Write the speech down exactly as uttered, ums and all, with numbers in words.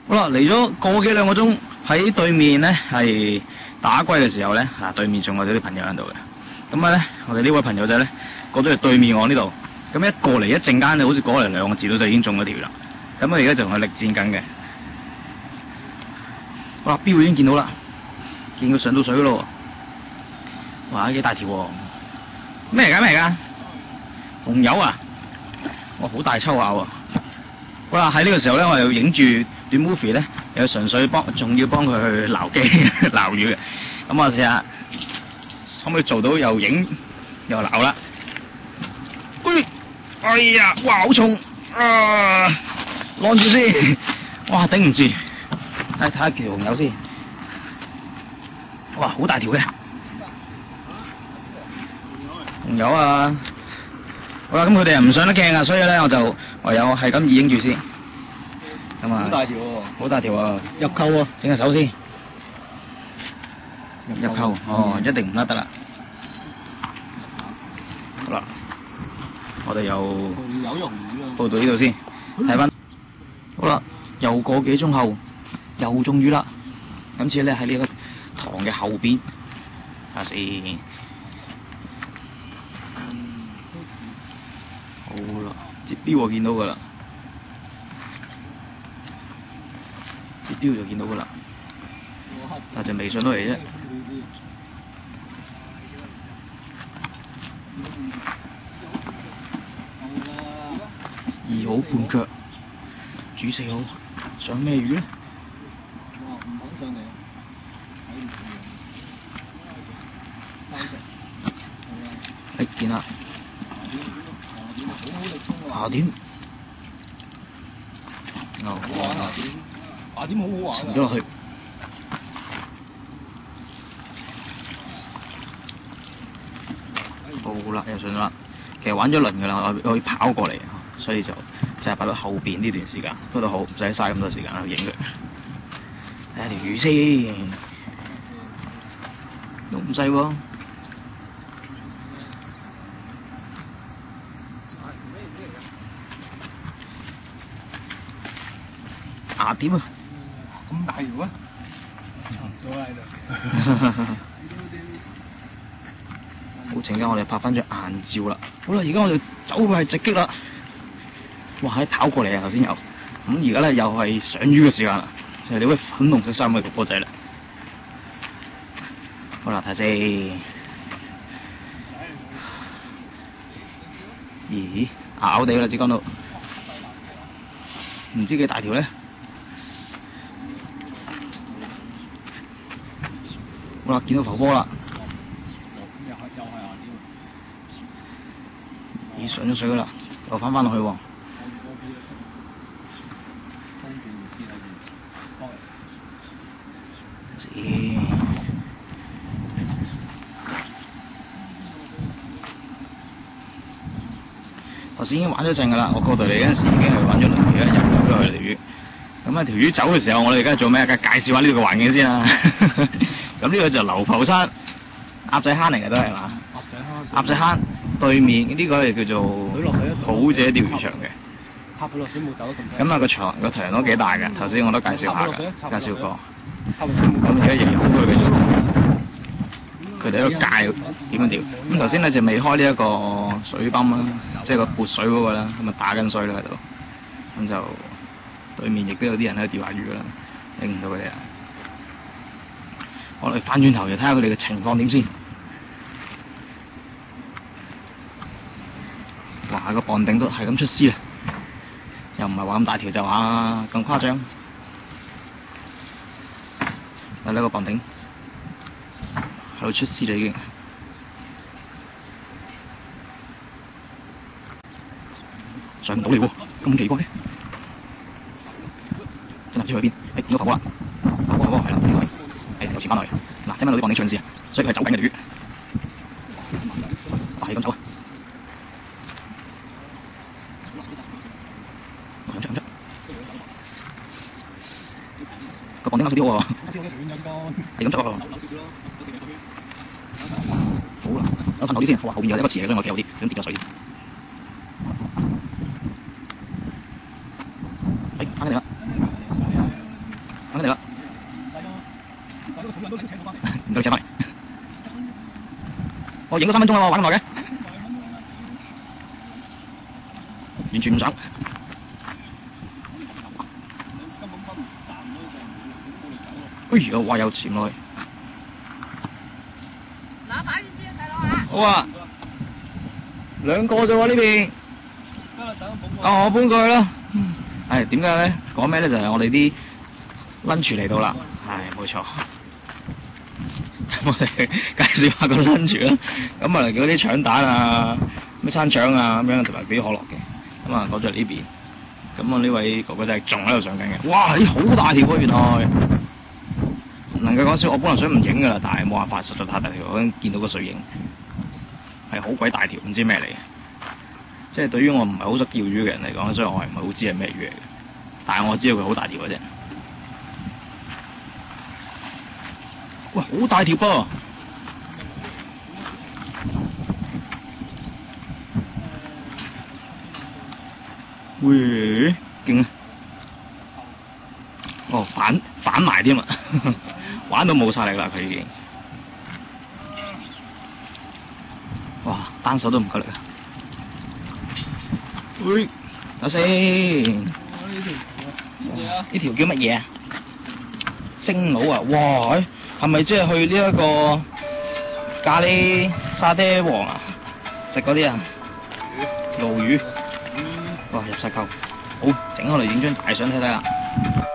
好啦，嚟咗個幾兩個鐘，喺對面咧係打龜嘅時候咧，嗱對面仲有啲朋友喺度嘅。咁啊咧，我哋呢位朋友仔咧過咗去對面岸呢度，咁一過嚟一陣間就好似過嚟兩個字到就已經中咗條啦。咁我而家就同佢力戰緊嘅。哇！標已經見到啦，見佢上到水咯喎。哇！幾大條喎！咩嚟㗎？咩嚟㗎？紅油啊！哇！好大抽下喎。好啦，喺呢個時候咧，我又影住段 movie 咧，又純粹幫，仲要幫佢去撈機撈魚嘅。咁我試下可唔可以做到又影又撈啦？哎，哎呀，哇，好重啊！攞住先，哇，頂唔住。睇睇下條紅油先，哇，好大條嘅紅油啊！好啦，咁佢哋又唔上得鏡啊，所以咧我就唯有係咁意影住先。咁啊， 好大條喎！ 好大條啊！ 入扣喎， 整下手先。入扣，哦，一定唔甩得啦。好啦，我哋又有用魚啊！ 報到呢度先，睇翻。好啦，又個幾鐘後，又中魚啦。今次咧喺呢個塘嘅後邊，睇下先。好啦，接標我見到噶啦，接標就見到噶啦，但係就未上到嚟啫。二號半腳，主四號，上咩魚咧？ 哇！唔肯上嚟啊！ 誒，見啦。下點，哦， 好玩啊！下點好好玩啊！ 沉咗落去。好啦，又上咗啦。其實玩咗輪㗎啦，我可以跑過嚟，所以就就係擺到後邊呢段時間，不過都好，唔使嘥咁多時間去影佢。睇下條魚先，都唔細喎。牙點啊！ 咁大條啊！差唔多喺度。 好，陣間我哋拍翻張硬照啦。好啦，而家我哋走過係直擊啦。哇！喺跑過嚟啊，頭先有。咁而家咧又係上魚嘅時間啦，就係呢位粉紅色衫嘅哥哥仔啦。好啦，睇先。咦？咬咬地啦，只講到。唔知幾大條咧？好啦，見到浮波啦。咦，上咗水噶啦，又翻翻落去喎。咦？頭先已經玩咗陣噶啦，我過到嚟嗰陣時已經係玩咗輪魚啦，入走咗去條魚。咁啊，條魚走嘅時候，我哋而家做咩？梗係介紹下呢度嘅環境先啦。咁呢個就流浮山鴨仔坑嚟嘅都係嘛？ 鴨仔坑。 鴨仔坑對面呢個係叫做好者釣魚場嘅。 插佢落水冇走得咁快。 咁啊個場個場都幾大嘅，頭先我都介紹下嘅，介紹過。 插落水冇。 咁而家仍然好多嘅佢哋喺度教點樣釣。咁頭先咧就未開呢一個水泵啦，即係個撥水嗰個啦，咁啊打緊水啦喺度。咁就對面亦都有啲人喺度釣下魚啦，影唔到佢哋啊。我哋翻轉頭就睇下佢哋嘅情況點先。哇！個磅頂都係咁出絲啊，又唔係話咁大條就話咁誇張。睇呢個磅頂喺度出絲啦已經。上唔到嚟喎，咁奇怪嘅。真係唔知去邊。誒，見到浮波啦，浮波浮波係啦，呢個係。誒，又潛翻落去。嗱，聽翻到啲磅頂唱字啊，所以佢係走緊嘅條魚。哇，係咁走啊！唔出唔出，個磅頂啱少啲喎。係咁出喎。好啦，我噴後啲先。哇，後邊有一個池嚟，所以我企後啲，咁跌咗水。誒，翻緊嚟啦！ 我影咗三分鐘啦，玩咁耐嘅，完全唔想。哎呀，哇！有潛落去。 攞把遠啲啊，細佬啊！ 好啊，兩個啫喎呢邊。啊，我搬過去啦。係點解咧？講咩咧？就係、是、我哋啲 lunch 嚟到啦。係冇錯。咁我哋介紹下個 lunch 啦。咁啊，嗰啲腸蛋啊，咩餐腸啊咁樣，同埋俾可樂嘅。咁啊，攞咗嚟呢邊。咁啊，呢位哥哥仔仲喺度上緊嘅。哇！咦，好大條喎，原來。唔能夠講笑，我本來想唔影噶啦，但係冇辦法，實在太大條，我已經見到個水影係好鬼大條，唔知咩嚟嘅。即係對於我唔係好識釣魚嘅人嚟講，所以我係唔係好知係咩魚嚟嘅。但係我知道佢好大條嘅啫。哇，好大條噃！喂，勁啊！哦，反反埋添啊！玩到冇晒力啦，佢已經。哇，單手都唔夠力啊！喂，等先。呢條叫乜嘢啊？星佬啊！哇，係咪即係去呢一個咖喱沙爹王啊？食嗰啲啊？鱸魚。哇，入晒溝。好，整我嚟影張大相睇睇啦。